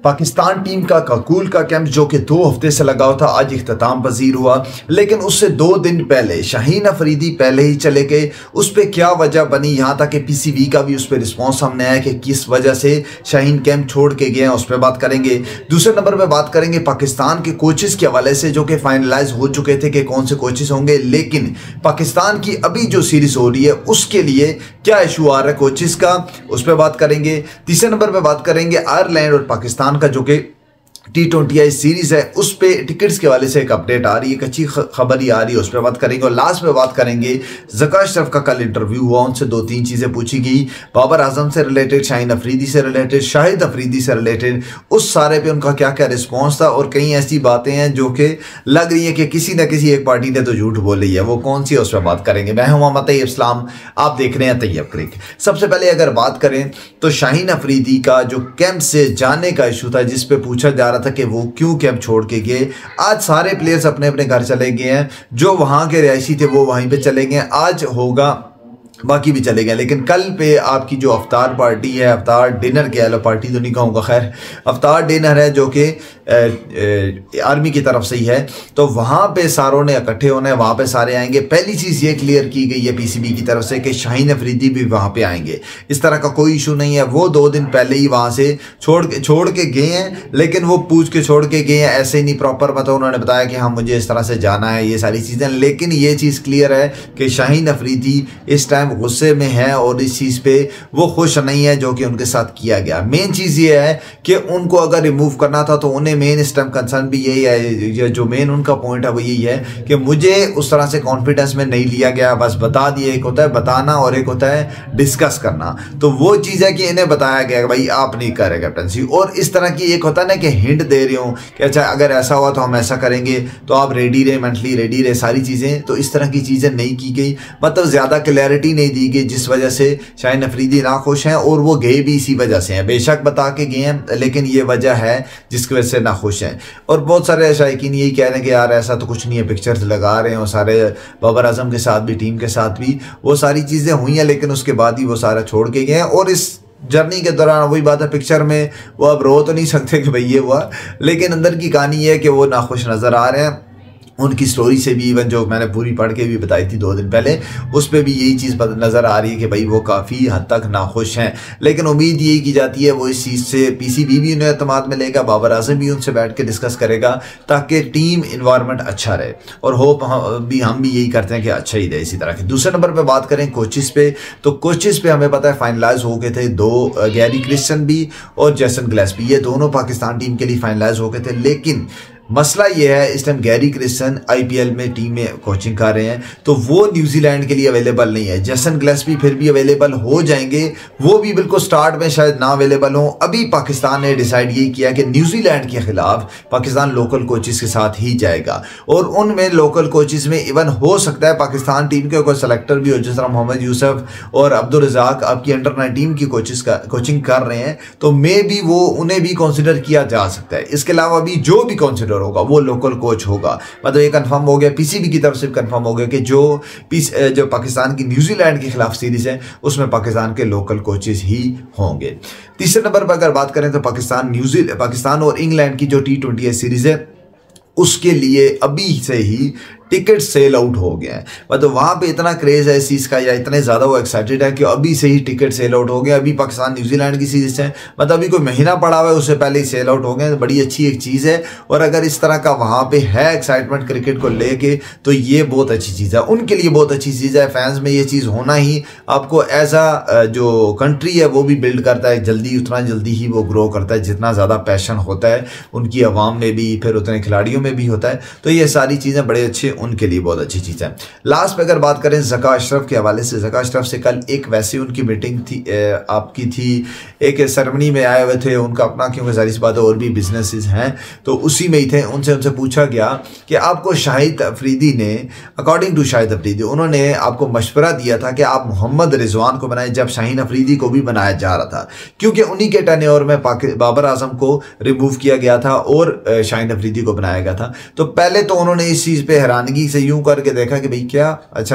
Pakistan team का काकूल का camp जो कि 2 हफ्ते से लगा हुआ था आज इख्तिताम पजीर हुआ, लेकिन उससे 2 दिन पहले शाहीन अफरीदी पहले ही चले गए। उस पर क्या वजह बनी, यहाँ तक कि पीसीबी का भी उस पर रिस्पॉन्स सामने आया कि किस वजह से शाहीन कैंप छोड़ के गए हैं, उस पर बात करेंगे। दूसरे नंबर पर बात करेंगे पाकिस्तान के कोचेस के हवाले से जो कि फाइनलाइज हो चुके थे कि कौन से कोचेस होंगे, लेकिन पाकिस्तान की अभी जो सीरीज हो रही है उसके लिए क्या इशू आ रहा है कोचेस का, उस पर बात करेंगे। तीसरे नंबर पर बात करेंगे आयरलैंड और पाकिस्तान का जो कि T20 सीरीज है उस पे टिकट्स के वाले से एक अपडेट आ रही है, एक अच्छी खबर ही आ रही है, उस पर बात करेंगे। और लास्ट में बात करेंगे ज़का अशरफ का कल इंटरव्यू हुआ, उनसे 2-3 चीज़ें पूछी गई, बाबर आजम से रिलेटेड, शाहीन अफरीदी से रिलेटेड, शाहिद अफरीदी से रिलेटेड, उस सारे पे उनका क्या क्या रिस्पॉन्स था। और कई ऐसी बातें हैं जो कि लग रही है कि किसी न किसी एक पार्टी ने तो झूठ बोली है, वो कौन सी है उस पर बात करेंगे। मैं हूं मोहम्मद तैयब इस्लाम, आप देख रहे हैं तैयब क्रिक। सबसे पहले अगर बात करें तो शाहीन अफरीदी का जो कैंप से जाने का इशू था, जिस पे पूछा जा रहा था कि वो क्यों कैंप छोड़ के गए, आज सारे प्लेयर्स अपने अपने घर चले गए हैं। जो वहां के रिहायशी थे वो वहीं पे चले गए, आज होगा बाकी भी चले गए। लेकिन कल पे आपकी जो अफ्तार पार्टी है, अफ्तार डिनर कह लो, पार्टी तो नहीं कहूँगा, खैर अफ्तार डिनर है जो कि आर्मी की तरफ से ही है, तो वहाँ पे सारों ने इकट्ठे होना है, वहाँ पे सारे आएंगे। पहली चीज़ ये क्लियर की गई है पीसीबी की तरफ से कि शाहीन अफरीदी भी वहाँ पे आएंगे, इस तरह का कोई इशू नहीं है। वो 2 दिन पहले ही वहाँ से छोड़ के गए हैं, लेकिन वो पूछ के छोड़ के गए हैं, ऐसे ही नहीं प्रॉपर मतलब उन्होंने बताया कि हाँ मुझे इस तरह से जाना है, ये सारी चीज़ें। लेकिन ये चीज़ क्लियर है कि शाहीन अफरीदी इस टाइम गुस्से में है और इस चीज़ पे वो खुश नहीं है जो कि उनके साथ किया गया। मेन चीज़ ये है कि उनको अगर रिमूव करना था तो उन्हें मेन इस टाइम कंसर्न भी यही है, जो मेन उनका पॉइंट है वो यही है कि मुझे उस तरह से कॉन्फिडेंस में नहीं लिया गया, बस बता दिए। एक होता है बताना और एक होता है डिस्कस करना, तो वो चीज़ है कि इन्हें बताया गया भाई आप नहीं कर रहे कैप्टनसी, और इस तरह की एक होता है ना कि हिंट दे रहे हो कि अच्छा अगर ऐसा हुआ तो हम ऐसा करेंगे, तो आप रेडी रहे, मेंटली रेडी रहे, सारी चीज़ें। तो इस तरह की चीज़ें नहीं की गई, मतलब ज़्यादा क्लैरिटी नहीं दी गई, जिस वजह से शाहीन अफरीदी नाखुश हैं और वो गए भी इसी वजह से हैं। बेशक बता के गए हैं, लेकिन ये वजह है जिसकी वजह से नाखुश हैं। और बहुत सारे शायकीन यही कह रहे हैं कि यार ऐसा तो कुछ नहीं है, पिक्चर्स लगा रहे हैं, और सारे बाबर आजम के साथ भी, टीम के साथ भी वो सारी चीज़ें हुई हैं, लेकिन उसके बाद ही वो सारा छोड़ के गए हैं। और इस जर्नी के दौरान वही बात है, पिक्चर में वो अब रो तो नहीं सकते कि भाई ये हुआ, लेकिन अंदर की कहानी ये है कि वो नाखुश नज़र आ रहे हैं। उनकी स्टोरी से भी, इवन जो मैंने पूरी पढ़ के भी बताई थी 2 दिन पहले, उस पर भी यही चीज़ नज़र आ रही है कि भाई वो काफ़ी हद तक नाखुश हैं। लेकिन उम्मीद यही की जाती है वो इस चीज़ से पीसीबी भी उन्हें एतमाद में लेगा, बाबर आजम भी उनसे बैठ के डिस्कस करेगा ताकि टीम इन्वायरमेंट अच्छा रहे, और होप हम भी यही करते हैं कि अच्छा ही रहे इसी तरह के। दूसरे नंबर पर बात करें कोचेस पे, तो कोचेस पे हमें पता है फाइनलाइज हो गए थे 2, गैरी क्रिस्टन भी और जेसन गिलेस्पी, ये दोनों पाकिस्तान टीम के लिए फाइनलाइज हो गए थे। लेकिन मसला ये है इस टाइम गैरी क्रिस्टन आईपीएल में टीम में कोचिंग कर रहे हैं, तो वो न्यूजीलैंड के लिए अवेलेबल नहीं है। जेसन गिलेस्पी फिर भी अवेलेबल हो जाएंगे, वो भी बिल्कुल स्टार्ट में शायद ना अवेलेबल हो। अभी पाकिस्तान ने डिसाइड ये किया कि न्यूजीलैंड के खिलाफ पाकिस्तान लोकल कोचेस के साथ ही जाएगा, और उनमें लोकल कोचेस में इवन हो सकता है पाकिस्तान टीम के कोई सेलेक्टर भी हो, जिस तरह मोहम्मद यूसुफ और अब्दुल रज़ाक आपकी अंडर 19 की कोचिंग कर रहे हैं, तो मे भी वो उन्हें भी कंसिडर किया जा सकता है। इसके अलावा भी जो भी कंसिडर होगा वो लोकल कोच होगा, मतलब ये कंफर्म हो गया, पीसीबी की तरफ से कंफर्म हो गया कि जो पाकिस्तान की न्यूजीलैंड के खिलाफ सीरीज है उसमें पाकिस्तान के लोकल कोचेस ही होंगे। तीसरे नंबर पर अगर बात करें तो पाकिस्तान और इंग्लैंड की जो T20 सीरीज है उसके लिए अभी से ही टिकट सेल आउट हो गया है, मतलब वहाँ पे इतना क्रेज़ है इस चीज़ का, या इतने ज़्यादा वो एक्साइटेड है कि अभी से ही टिकट सेल आउट हो गया। अभी पाकिस्तान न्यूजीलैंड की सीरीज है, मतलब अभी कोई महीना पड़ा हुआ है, उससे पहले ही सेल आउट हो गए, बड़ी अच्छी एक चीज़ है। और अगर इस तरह का वहाँ पे है एक्साइटमेंट क्रिकेट को लेके, तो ये बहुत अच्छी चीज़ है, उनके लिए बहुत अच्छी चीज़ है। फैंस में ये चीज़ होना ही आपको एज आ जो कंट्री है वो भी बिल्ड करता है, उतना जल्दी ही वो ग्रो करता है, जितना ज़्यादा पैशन होता है उनकी आवाम में भी, फिर उतने खिलाड़ियों में भी होता है। तो ये सारी चीज़ें बड़े अच्छे, उनके लिए बहुत अच्छी चीज़ है। लास्ट पे अगर बात करें ज़का अशरफ के हवाले से, ज़का अशरफ से कल एक वैसे उनकी मीटिंग थी, आपकी थी, एक सेरेमनी में आए हुए थे, उनका अपना, क्योंकि जाहिर सी बात है और भी बिजनेसेस हैं, तो उसी में ही थे। उनसे पूछा गया कि आपको शाहिद अफरीदी ने, अकॉर्डिंग टू शाहिद अफरीदी, उन्होंने आपको मशवरा दिया था कि आप मोहम्मद रिजवान को बनाए, जब शाहीन अफरीदी को भी बनाया जा रहा था, क्योंकि उन्हीं के टेन्योर में बाबर आजम को रिमूव किया गया था और शाहीन अफरीदी को बनाया गया था। तो पहले तो उन्होंने इस चीज़ पे हैरानगी से यूं करके देखा कि भाई क्या, अच्छा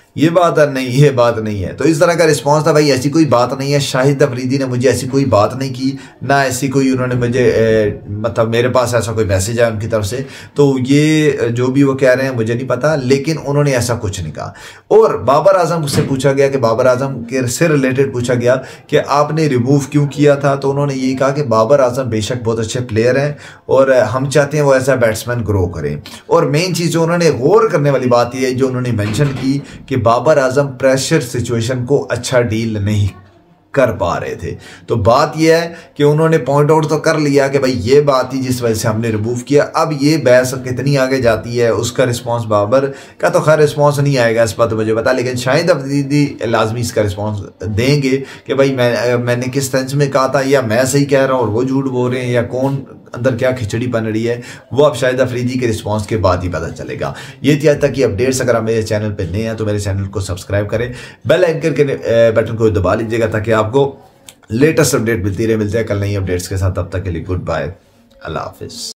ये बात नहीं, ये बात नहीं है। तो इस तरह का रिस्पांस था। भाई ऐसी कोई बात नहीं है, शाहिद अफरीदी ने मुझे ऐसी कोई बात नहीं की, ना ऐसी कोई उन्होंने मुझे मतलब मेरे पास ऐसा कोई मैसेज आया उनकी तरफ से। तो ये जो भी वो कह रहे हैं मुझे नहीं पता, लेकिन उन्होंने ऐसा कुछ नहीं कहा। और बाबर आजम से पूछा गया कि बाबर आजम के से रिलेटेड पूछा गया कि आपने रिमूव क्यों किया था, तो उन्होंने यही कहा कि बाबर आजम बेशक बहुत अच्छे प्लेयर हैं और हम चाहते हैं वो ऐसा बैट्समैन ग्रो करें। और मेन चीज़ जो उन्होंने गौर करने वाली बात यह है जो उन्होंने मेंशन की कि बाबर आजम प्रेशर सिचुएशन को अच्छा डील नहीं कर पा रहे थे। तो बात यह है कि उन्होंने पॉइंट आउट तो कर लिया कि भाई ये बात ही जिस वजह से हमने रिमूव किया। अब ये बहस कितनी आगे जाती है, उसका रिस्पांस बाबर का तो खैर रिस्पांस नहीं आएगा इस बात तो मुझे पता, लेकिन शाहिद अफरीदी लाजमी इसका रिस्पांस देंगे कि भाई मैंने किस सेंस में कहा था, या मैं सही कह रहा हूँ और वो झूठ बोल रहे हैं, या कौन अंदर क्या खिचड़ी बन रही है, वो अब शाहिद अफरीदी के रिस्पांस के बाद ही पता चलेगा। ये थी आज तक की अपडेट्स। अगर आप मेरे चैनल पे नए हैं तो मेरे चैनल को सब्सक्राइब करें, बेल आइकन के बटन को दबा लीजिएगा ताकि आपको लेटेस्ट अपडेट मिलती रहे। मिलते हैं कल नई अपडेट्स के साथ, तब तक के लिए गुड बाय, अल्लाह हाफिज़।